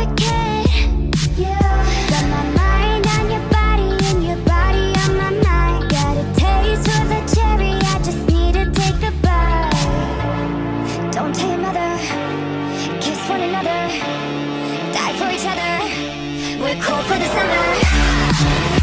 certificate. Got my mind on your body and your body on my mind. Got a taste for the cherry, I just need to take a bite. Don't tell your mother, kiss one another, die for each other. We're cool for the summer.